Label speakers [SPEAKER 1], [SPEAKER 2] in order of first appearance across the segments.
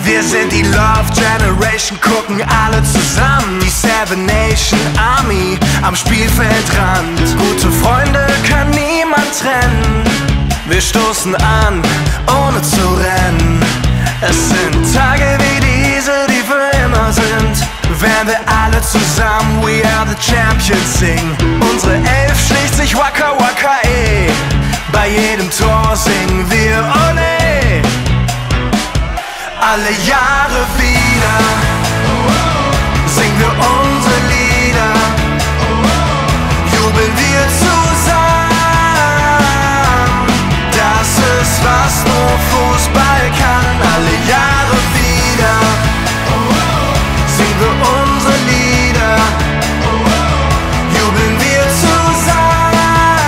[SPEAKER 1] Wir sind die Love Generation, gucken alle zusammen. Die Seven Nation Army am Spielfeldrand. Gute Freunde kann niemand trennen. Wir stoßen an, ohne zu rennen. Es sind Tage wie diese, die für immer sind. Wenn wir alle zusammen We Are The Champions singen. Unsere Elf schlägt sich Waka Waka eh. Bei jedem Tor singen wir Ole. Alle Jahre wieder singen wir unsere Lieder. Jubeln wir zusammen. Das ist, was nur Fußball kann. Alle Jahre wieder singen wir unsere Lieder. Jubeln wir zusammen.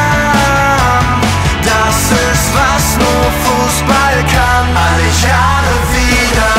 [SPEAKER 1] Das ist, was nur Fußball kann. Alle Jahre wieder.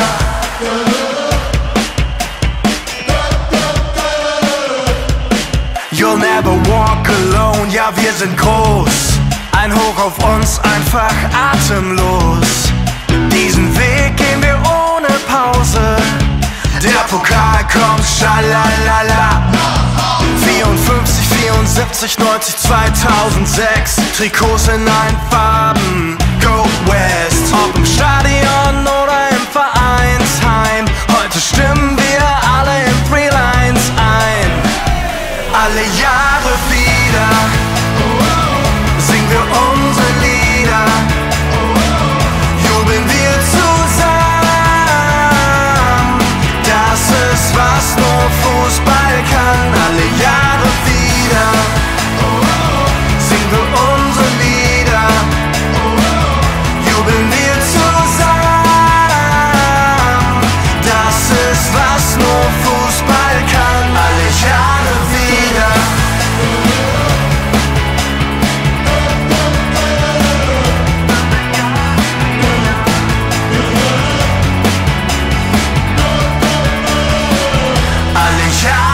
[SPEAKER 1] You'll never walk alone, ja wir sind groß. Ein Hoch auf uns, einfach atemlos. Diesen Weg gehen wir ohne Pause. Der Pokal kommt, schalalala. 54, 74, 90, 2006. Trikots in allen Farben, Go West. Ob im Stadion oder im Vereinsheim. Heute stimmen wir alle in Three Lines ein. Alle Jahre wieder singen wir unsere Lieder. Jubeln wir zusammen. Das ist, was nur Fußball kann. Alle Jahre wieder singen wir unsere Lieder. Jubeln wir zusammen. Das ist, was nur Fußball kann. Alle Jahre wieder. Alle Jahre